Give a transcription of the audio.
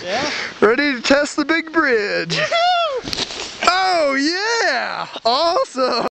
Yeah. Ready to test the big bridge. Oh yeah! Awesome!